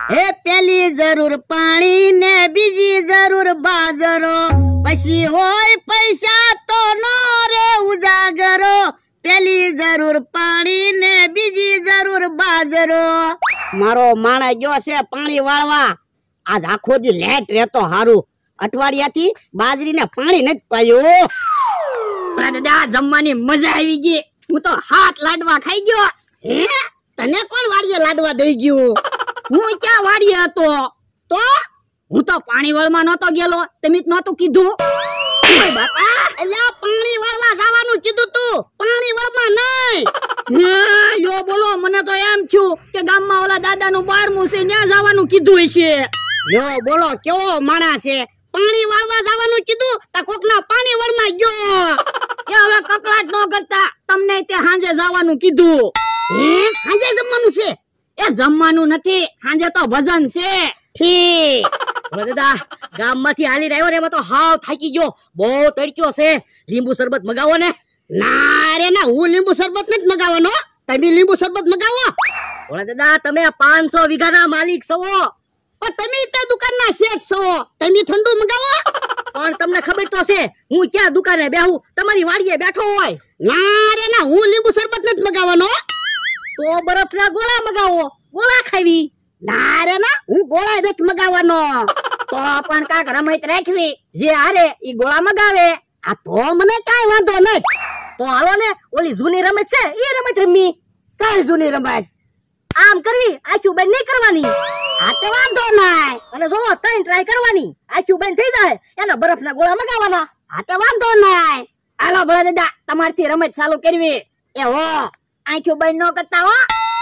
એ પેલી જરૂર પાણી ને બીજી જરૂર બાજરો, પછી હોય પૈસા તો નો રે ઉજાગરો. પેલી જરૂર પાણી ને બીજી જરૂર બાજરો. મારો માણસ ગયો છે પાણી વાળવા. આજ આખો દી લેટ રહેતો હારું. અઠવાડિયાથી બાજરીને પાણી નથી પાયું. દાદા જમવાની મજા આવી ગઈ. હું તો 7 લાડવા ખાઈ ગયો. હે તને કોણ વાડીએ લાડવા દઈ ગયું? હું ક્યાં વાડીએ હતો? તો હું તો પાણી વાળમાં નતો ગયેલો. તમે જ નતું કીધું. બાપા એલા પાણી વાળવા જવાનું કીધું તું, પાણી વાળવા નહીં. યો બોલો, મને તો એમ થયું કે ગામમાં ઓલા દાદાનું 12મું છે ત્યાં જવાનું કીધું હશે. યો બોલો કેવો માણસ છે. પાણી વાળવા જવાનું કીધું તા કોકના પાણી વાળમાં ગયો. એ હવે કકળાટ ન કરતા, તમને તે હાંજે જવાનું કીધું. હે હાંજે જમવાનું છે? એ જમવાનું નથી, હાંજે તો ભજન છે. ઠીક. દાદા ગામમાંથી હાલી રહ્યો રે, એમાં તો હાવ થાકી ગયો. બહુ તડક્યો છે. લીંબુ શરબત મગાવો ને. ના રે ના, હું લીંબુ શરબત નથી મગાવવાનો. તમે લીંબુ શરબત મગાવો. ઓલા દાદા તમે 500 વીઘાના માલિક છો, પણ તમે તે દુકાનના શેઠ છો. તમે ઠંડુ મગાવો. પણ તમને ખબર તો છે હું ક્યાં દુકાને બેહું, તમારી વાડીએ બેઠો હોય. ના રે ના, હું લીંબુ શરબત નથી મગાવવાનો. તો બરફના ગોળા મગાવો, ગોળા ખાવી. ના રે ના, હું ગોળા નથી મગાવવાનો. તો પણ કાક રમત રાખવી, જે હારે ઈ ગોળા મગાવે. આ તો મને કાઈ વાંધો નહીં. તો હાલો ને, ઓલી જૂની રમત છે એ રમત રમી. કઈ જૂની રમત? આમ કરવી, આખું બંધ નહીં કરવાની. આ તો વાંધો નહીં. અને જો 3 ટ્રાય કરવાની, આખું બંધ થઈ જાય એના બરફના ગોળા મગાવવાના. આ તો વાંધો નહીં. હાલો ભલા દાદા, તમારથી રમત ચાલુ કરવી. એ હો આખું બંધ ન કરતા હો.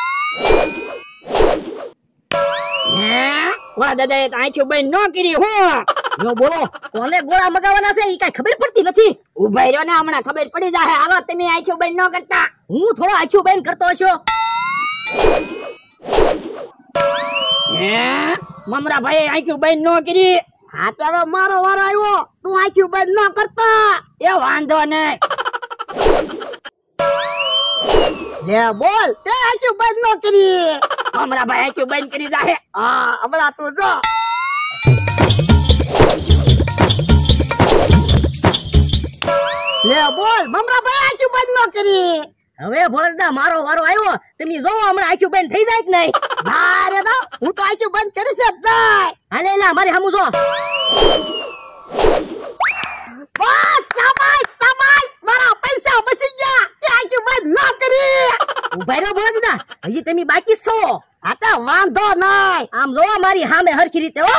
ભલા દાદા એ આખું બંધ ન કરી હો. જો બોલો કોને ગોળા મગાવવાના છે ઈ કઈ ખબર પડતી નથી. ઉભા રહ્યો ને, હમણાં ખબર પડી જાય. હાલો તમે આખું બંધ ન કરતા. હું થોડો આખું બંધ કરતો છું. મમરા ભાઈ આખું બંધ ન કરી. હા તો હવે મારો વારો આવ્યો. તું આખું બંધ ન કરતો. એ વાંધો નહીં. લે બોલ, તે આખું બંધ ન કરી. મમરા ભાઈ આખું બંધ કરી જાય. હા હમણાં તું જો. લે બોલ, મમરા ભાઈ આખું બંધ ન કરી. હવે ભોળદા મારો વારો આવ્યો. તમે જો હમણાં આખું બંધ થઈ જાય કે નહીં? ના રે ના, હું તો આખું બંધ કરી છે જાય. હાલે લા મારી સામું જો. બસ સામાય સામાય, મારા પૈસા બચી ગયા. તે આખું બંધ ન કરી. ઉભા રહ્યો ભોળદા, હજી તમે બાકી છો. આ તો વાંધો નહીં. આમ જો મારી સામે હરખી રીતે હો.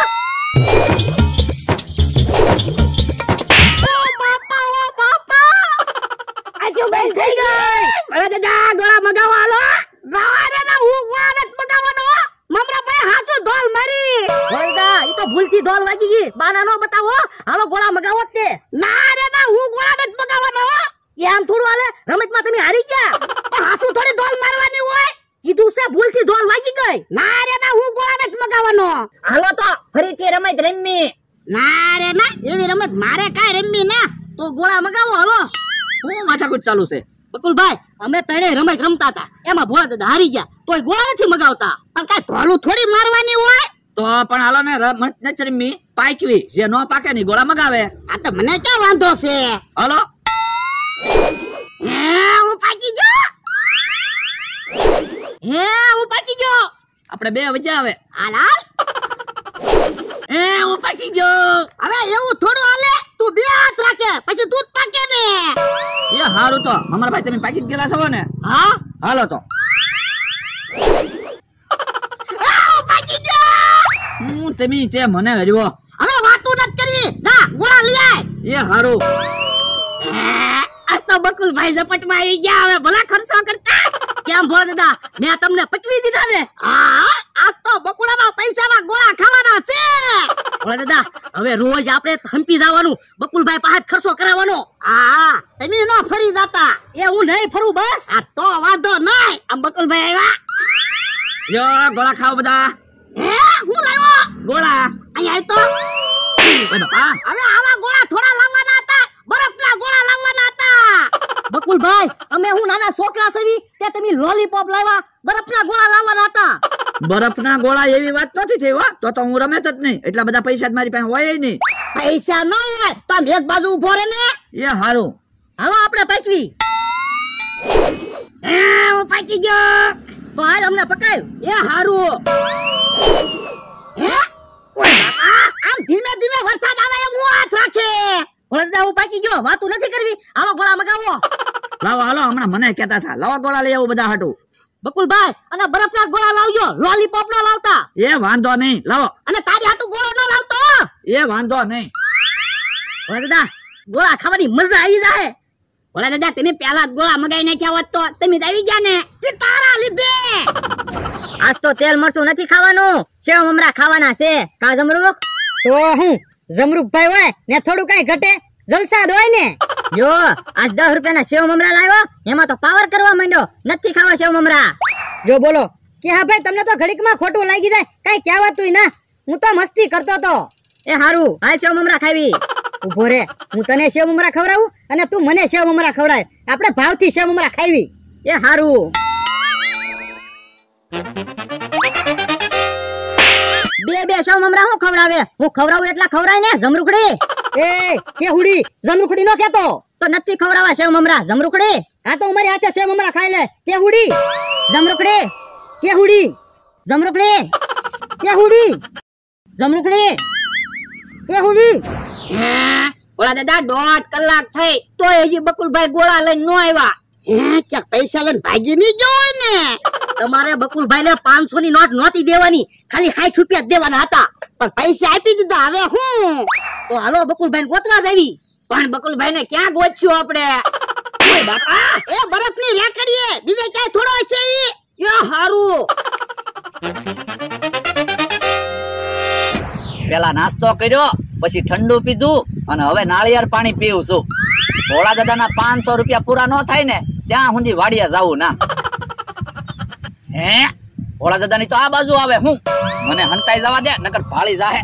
આખું બંધ થઈ ગઈ. ભોળદા ગોળા મગાવો હાલો. ના રે ના, હું ગોળા નથી મગાવવાનો. મમરા ભાઈ હાચો ઢોલ મારી. ભોળદા ઈ તો ભૂલથી ઢોલ વાગી ગઈ. બાના નો બતાવો. હાલો ગોળા મગાવો જ તે. ના રે ના, હું ગોળા નથી મગાવવાનો. એ આમ થોડું હાલે, રમતમાં તમે હારી ગયા. પણ હાચું થોડી ઢોલ મારવાની હોય. કીધું છે ભૂલથી ઢોલ વાગી ગઈ. ના રે ના, હું ગોળા નથી મગાવવાનો. હાલો તો ફરીથી રમત રમી. ના રે ના, એવી રમત મારે કાઈ રમવી ના. તો ગોળા મગાવો હાલો. હું માથાકૂટ ચાલુ છે. બકુલભાઈ અમે ત્રણે રમત રમતા હતા, એમાં ભોળા દાદા હારી ગયા. તોય ગોળા નથી મગાવતા. પણ કાઈ ઢોલું થોડી મારવાની હોય. તો પણ હાલો ને, રમત નથી રમી, પાકવી. જે નો પાકે ની ગોળા મગાવે. આ તો મને ક્યાં વાંધો છે. હાલો. હું પાકી ગયો. હું પાકી ગયો. આપણે બે વચ્ચે આવે. હાલ હાલ. હું પાકી ગયો. હવે એવું થોડું હાલે. તું બે હાથ રાખે પછી દૂધ પાકે ને. એ હારું તો અમારા ભાઈ તમે પાકી ગયેલા છો ને? હા હાલો તો. પાકી ગયો. હું તમે તે મને હરવો. હવે વાતું નથી કરવી. જા ગોળા લઈ આય. એ હારું. આ તો બકુલભાઈ ઝપટમાં આવી ગયા. હવે ભલા ખર્ચો કરતા. કેમ ભોળા દાદા, મેં તમને પચવી દીધા ને? હા આજ તો બકુડાના પૈસાના ગોળા ખાવાના છે. ભોળા દાદા હવે રોજ આપણે હંપી જવાનું, બકુલભાઈ પાસે ખર્ચો કરાવવાનો. હા તમે નો ફરી જાતા. એ હું નહીં ફરું બસ. આ તો વાંધો નહીં. આમ બકુલભાઈ આવ્યા. યો ગોળા ખાઓ બધા. હે હું લાવ્યો ગોળા. અહીંયા તો. ઓય બાપા. હવે આવા ગોળા થોડા લાવવાના હતા. બરફના ગોળા લાવવાના હતા. બકુલભાઈ અમે હું નાના છોકરા સવી તે તમે લોલીપોપ લાવ્યા, બરફના ગોળા લાવવાના હતા. બરફના ગોળા એવી વાત નથી થઈ હો. તો હું રમે જ નહીં. એટલા બધા પૈસા જ મારી પાસે હોય નહીં. પૈસા ન હોય તો આમ એક બાજુ ઉભો રહે ને. એ હારું. હાલો આપણે પાકવી. હું પાકી ગયો. તો હાલ અમને પકાયું. એ હારું. હે ઓય બાપા, આમ ધીમે ધીમે વરસાદ આવે એમ હું હાથ રાખે. ભોળા હું પાકી ગયો. વાતું નથી કરવી. હાલો ગોળા મગાવો. લાવો હાલો, હમણાં મને કહેતા હતા લાવો ગોળા લઈ આવું બધા હાટું. બકુલભાઈ અને બરફના ગોળા લાવજો. લોલીપોપ નો લાવતા. એ વાંધો નહીં, લાવો. અને તારી હાટુ ગોળો ન લાવતો. એ વાંધો નહીં. ભોળા દાદા ગોળા ખાવાની મજા આવી જાય. ભોળા દાદા તમે પેલા ગોળા મગાઈ નાખ્યા હોત તો તમે જ આવી ગયા ને. તે તારા લીધે. આજ તો તેલ મરચું નથી ખાવાનું. સેવ મમરા ખાવાના છે. કા જમરૂક? તો હું જમરૂકભાઈ હોય ને થોડું કઈ ઘટે જલસા હોય ને. જો આજ 10 રૂપિયાના સેવ મમરા લાવ્યો. એમાં તો પાવર કરવા માંડ્યો. નથી ખાવા સેવ મમરા. જો બોલો કે હા ભાઈ તમને તો ઘડીકમાં ખોટું લાગી જાય. કઈ કહેવાતું ના. હું તો મસ્તી કરતો તો. એ હારું હાલ સેવ મમરા ખાવી. ઉભો રે, હું તને સેવ મમરા ખવડાવું અને તું મને સેવ મમરા ખવડાય. આપણે ભાવથી સેવ મમરા ખાવી. એ હારું. બે સેવ મમરા હું ખવડાવે. હું ખવડાવું એટલા ખવડાય ને જમરૂખડી. એ કે હુડી જમરૂખડી નો કેતો તો નથી ખવડાવા સેવ મમરા. જમરૂખડી આ તો અમારી હાથે સેવ મમરા ખાઈ લે. કે હુડી જમરૂખડી. કે હુડી જમરૂખડી. કે હુડી જમરૂખડી. કે હુડી. ભોળા દાદા 1.5 કલાક થઈ તો હજી બકુલભાઈ ગોળા લઈને નો આવ્યા. ક્યાંક પૈસા લઈને ભાગી નહીં જોય ને. તમારે બકુલભાઈ ને 500 ની નોટ નહોતી દેવાની. ખાલી 60 રૂપિયા દેવાના હતા. પણ પૈસા આપી દીધા. હવે હું તો હાલો બકુલભાઈ ગોતવા જ આવી. પણ બકુલભાઈ ને ક્યાં ગોચ્યું આપણે? ઓય બાપા, એ બરફની લાકડીએ બીજે ક્યાંય થોડો હશે ઈ. એ હારું. પેલા નાસ્તો કર્યો, પછી ઠંડુ પીધું અને હવે નાળિયેર પાણી પીવું છું. ભોળા દાદાના 500 રૂપિયા પૂરા ન થાય ને ત્યાં સુધી વાડિયા જાવું ના. હે ભોળા દાદાની તો આ બાજુ આવે. હું મને હંતાઈ જવા દે નકર ભાળી જાહે.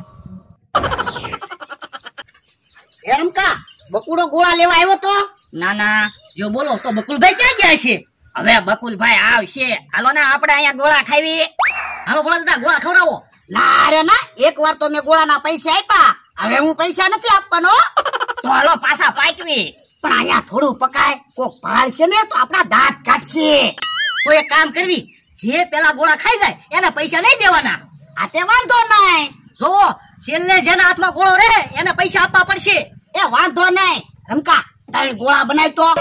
એમ કા બકુડો ગોળા લેવા આવ્યો તો? ના ના જો બોલો તો બકુલભાઈ ક્યાં ગયા છે? હવે બકુલભાઈ આવશે. હાલો ને આપણે અહીંયા ગોળા ખાવી. હાલો ભોળા દાદા ગોળા ખવડાવો. ના રે ના, એકવાર તો મેં ગોળાના પૈસા આપ્યા. હવે હું પૈસા નથી આપવાનો. તો હાલો પાછા પાકવી. પણ અહીંયા થોડું પકાય. કોક ભાળશે ને તો આપણા દાંત કાઢશે. તો એક કામ કરવી, જે પેલા ગોળા ખાઈ જાય એના પૈસા નહીં દેવાના. આ તે વાંધો નહીં. જો છેલ્લે જેના હાથમાં ગોળો રહે એને પૈસા આપવા પડશે. એ વાંધો નહીં. રમકા તારે ગોળા બનાવી તો.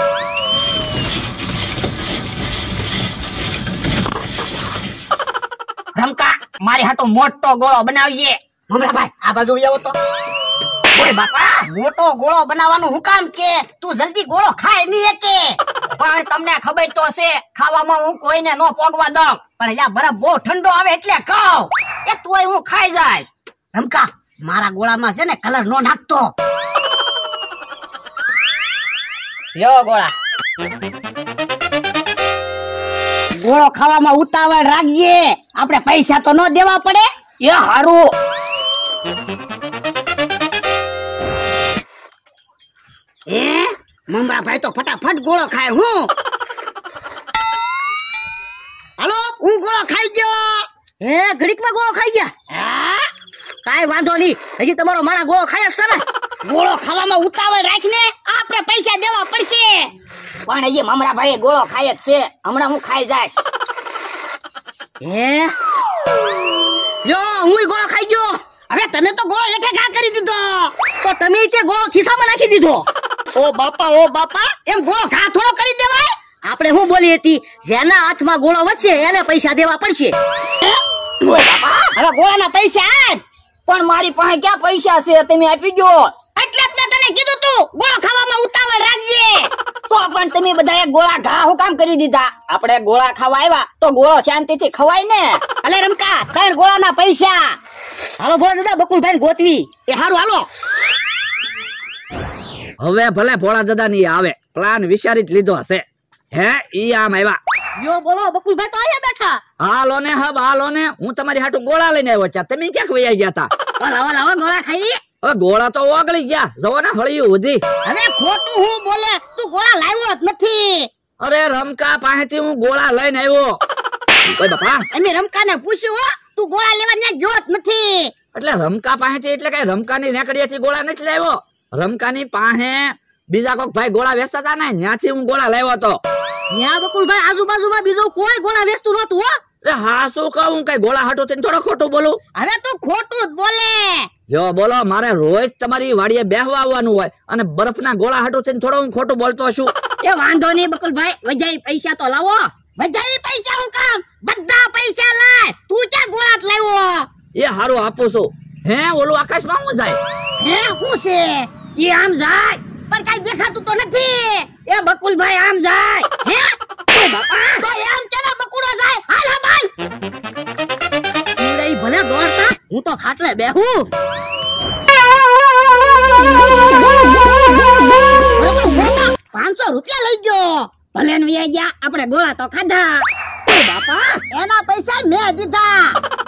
રમકા મારી હાટો મોટો ગોળો બનાવજે. મમરાભાઈ આ બાજુ આવો તો. ઓય બાપા, મોટો ગોળો બનાવવાનું હું કામ કે? તું જલ્દી ગોળો ખાય નહીં એકે. પણ તમને ખબર તો છે ખાવામાં હું કોઈને નો પોગવા દઉં. પણ અહીંયા બરફ બહુ ઠંડો આવે એટલે કહું. એ તોય હું ખાઈ જાય. રમકા મારા ગોળામાં છે ને કલર નો નાખતો. લ્યો ગોળા. ગોળો ખાવામાં ઉતાવળ રાખજે. આપણે પૈસા તો ન દેવા પડે. એ હારું. મમરાભાઈ તો ફટાફટ ગોળો ખાય. હું હાલો હું ગોળો ખાઈ ગયો. હે ઘડીકમાં ગોળો ખાઈ ગયા? કાઈ વાંધો નહીં, હજી તમારો માણા ગોળો ખાય જ છે ને. ગોળો ખાવામાં ઉતાવળ રાખને, આપણે પૈસા દેવા પડશે. પણ હજી મમરાભાઈ ગોળો ખાય જ છે. હમણાં હું ખાઈ જાઈશ. હે લ્યો હું ગોળો ખાઈ ગયો. અરે તમે તો ગોળો હેઠે ઘા કરી દીધો. તો તમે તે ગોળો ખિસ્સામાં નાખી દીધો. ઓ બાપા એમ ગોળો ઘા થોડો કરી દેવાય. આપણે હું બોલી હતી, જેના હાથમાં ગોળો વચ્ચે એને પૈસા દેવા પડશે. ઓય બાપા, હવે ગોળાના પૈસા આપ. પણ મારી પાસે ક્યાં પૈસા છે? તમે આપી દો. એટલે જ મેં તને કીધું તું ગોળો ખાવામાં ઉતાવળ રાખજે. તો પણ તમે બધાએ ગોળા ઘા હું કામ કરી દીધા? આપણે ગોળા ખાવા આવ્યા તો ગોળો શાંતિથી ખવાય ને. અલે રમકા 3 ગોળાના પૈસા. હાલો ભોળા દાદા બકુલભાઈ ગોતવી. એ હારું હાલો. હવે ભલે ભોળા દાદા ની આવે, પ્લાન વિચારી જ લીધો હશે. હે ઈ આમ આવ્યા. યો બોલો બકુલભાઈ તો અહીંયા બેઠા. હાલો ને હબ હાલો ને, હું તમારી હાટુ ગોળા લઈને આવ્યો છે. તમે ક્યાંક વૈયા ગયા હતા? લાવો લાવો ગોળા ખાઈ. હવે ગોળા તો ઓગળી ગયા. જવો ને હળિયું ઉધી. હવે ખોટું હું બોલે, તું ગોળા લાવ્યો જ નથી. અરે રમકા પાસેથી હું ગોળા લઈને આવ્યો. ઓય બાપા, અમે રમકાને પૂછ્યું હો, તું ગોળા લેવા ત્યાં ગયો જ નથી. એટલે રમકા પાસેથી એટલે કઈ રમકાની નેકડીએથી ગોળા નથી લાવ્યો. રમકાની પાસે બીજા કોક ભાઈ ગોળા વેચતા હતા ને, ત્યાંથી હું ગોળા લાવ્યો હતો. ત્યાં બકુલભાઈ આજુબાજુમાં બીજું કોઈ ગોળા વેચતું નતું હો. અરે હા, શું કહું, કઈ ગોળા હાટું થઈને થોડો ખોટું બોલું. હવે તું ખોટું જ બોલે. જો બોલો, મારે રોજ તમારી વાડીએ બેહવા આવવાનું હોય અને બરફના ગોળા હાટું થઈને થોડો હું ખોટું બોલતો છું. એ વાંધો નહીં બકુલભાઈ, વજાઈ પૈસા તો લાવો. વજાઈ પૈસા હું કામ? બધા પૈસા લાય. તું ક્યાં ગોળા જ લાવ્યો? એ હારું આપું છું. હે, ઓલું આકાશમાં હું જાય? હે શું છે? એ આમ જાય પણ કઈ દેખાતું તો નથી. એ બકુલભાઈ આમ જાય. હે એ બાપા, તો એમ કેના બકુડો જાય? હાલ હાલ હાલ. ઈ ભલે દોડતા, હું તો ખાટલે બેહું. 500 રૂપિયા લઈ ગયો. ભલે નું ગયા, આપણે ગોળા તો ખાધા. એ બાપા, એના પૈસા મેં દીધા.